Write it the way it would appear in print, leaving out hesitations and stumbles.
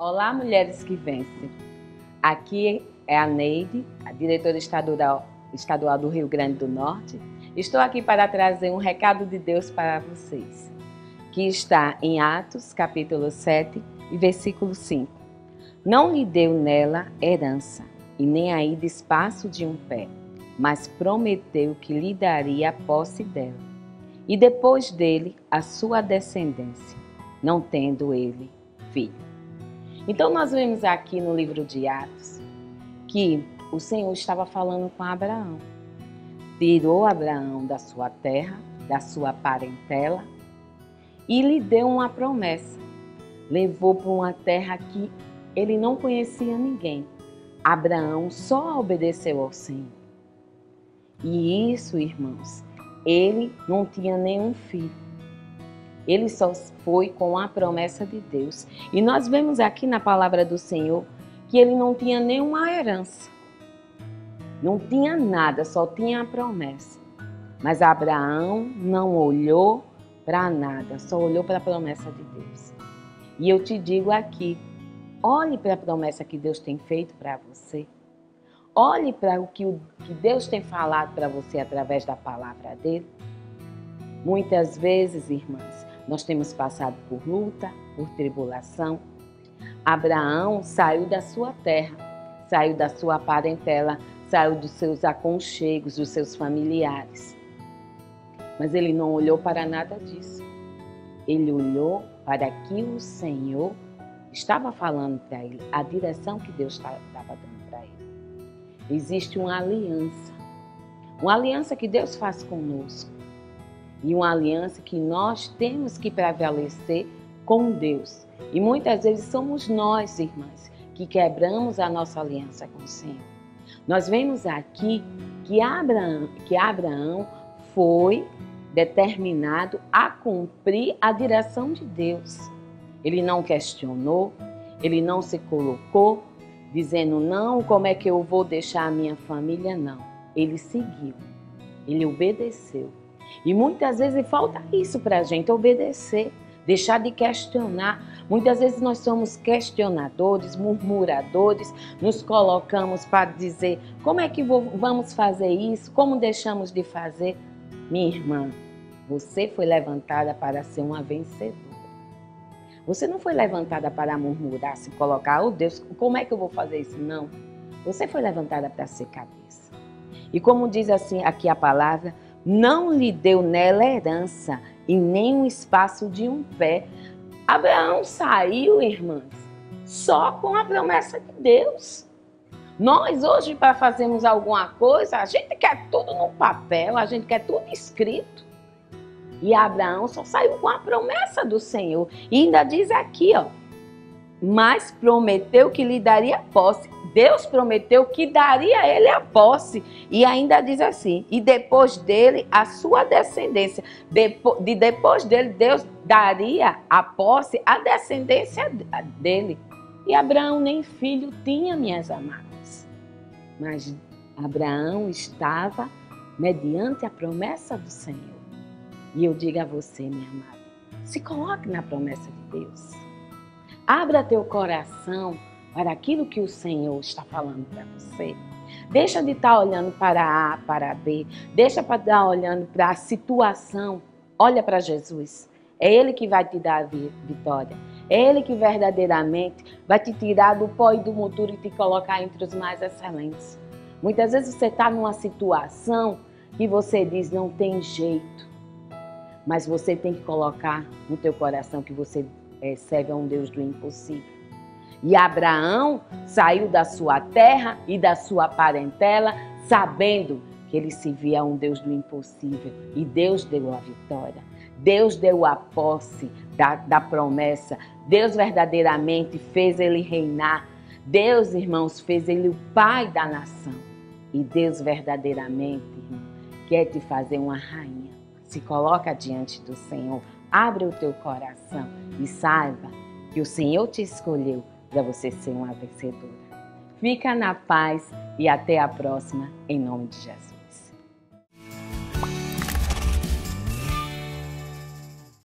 Olá, mulheres que vencem. Aqui é a Neide, a diretora estadual do Rio Grande do Norte. Estou aqui para trazer um recado de Deus para vocês, que está em Atos, capítulo 7, e versículo 5. Não lhe deu nela herança, e nem ainda espaço de um pé, mas prometeu que lhe daria a posse dela, e depois dele a sua descendência, não tendo ele filho. Então nós vemos aqui no livro de Atos que o Senhor estava falando com Abraão. Tirou Abraão da sua terra, da sua parentela e lhe deu uma promessa. Levou para uma terra que ele não conhecia ninguém. Abraão só obedeceu ao Senhor. E isso, irmãos, ele não tinha nenhum filho. Ele só foi com a promessa de Deus. E nós vemos aqui na palavra do Senhor que ele não tinha nenhuma herança. Não tinha nada, só tinha a promessa. Mas Abraão não olhou para nada, só olhou para a promessa de Deus. E eu te digo aqui, olhe para a promessa que Deus tem feito para você. Olhe para o que Deus tem falado para você através da palavra dele. Muitas vezes, irmãs, nós temos passado por luta, por tribulação. Abraão saiu da sua terra, saiu da sua parentela, saiu dos seus aconchegos, dos seus familiares. Mas ele não olhou para nada disso. Ele olhou para que o Senhor estava falando para ele, a direção que Deus estava dando para ele. Existe uma aliança que Deus faz conosco. E uma aliança que nós temos que prevalecer com Deus. E muitas vezes somos nós, irmãs, que quebramos a nossa aliança com o Senhor. Nós vemos aqui que Abraão foi determinado a cumprir a direção de Deus. Ele não questionou, ele não se colocou dizendo, não, como é que eu vou deixar a minha família? Não. Ele seguiu, ele obedeceu. E muitas vezes falta isso para a gente, obedecer, deixar de questionar. Muitas vezes nós somos questionadores, murmuradores, nos colocamos para dizer como é que vamos fazer isso, como deixamos de fazer. Minha irmã, você foi levantada para ser uma vencedora. Você não foi levantada para murmurar, se colocar, oh Deus, como é que eu vou fazer isso? Não. Você foi levantada para ser cabeça. E como diz assim aqui a palavra, não lhe deu nela herança e nem um espaço de um pé. Abraão saiu, irmãs, só com a promessa de Deus. Nós hoje, para fazermos alguma coisa, a gente quer tudo no papel, a gente quer tudo escrito. E Abraão só saiu com a promessa do Senhor. E ainda diz aqui, ó, mas prometeu que lhe daria posse. Deus prometeu que daria a ele a posse. E ainda diz assim, e depois dele a sua descendência. Depois dele, Deus daria a posse à descendência dele. E Abraão nem filho tinha, minhas amadas. Mas Abraão estava mediante a promessa do Senhor. E eu digo a você, minha amada, se coloque na promessa de Deus. Abra teu coração para aquilo que o Senhor está falando para você. Deixa de estar olhando para A, para B. Deixa de estar olhando para a situação. Olha para Jesus. É Ele que vai te dar a vitória. É Ele que verdadeiramente vai te tirar do pó e do monturo e te colocar entre os mais excelentes. Muitas vezes você está numa situação que você diz, não tem jeito. Mas você tem que colocar no teu coração que você serve a um Deus do impossível. E Abraão saiu da sua terra e da sua parentela, sabendo que ele se via a um Deus do impossível. E Deus deu a vitória. Deus deu a posse da promessa. Deus verdadeiramente fez ele reinar. Deus, irmãos, fez ele o pai da nação. E Deus verdadeiramente, irmão, quer te fazer uma rainha. Se coloca diante do Senhor. Abre o teu coração e saiba que o Senhor te escolheu para você ser uma vencedora. Fica na paz e até a próxima, em nome de Jesus.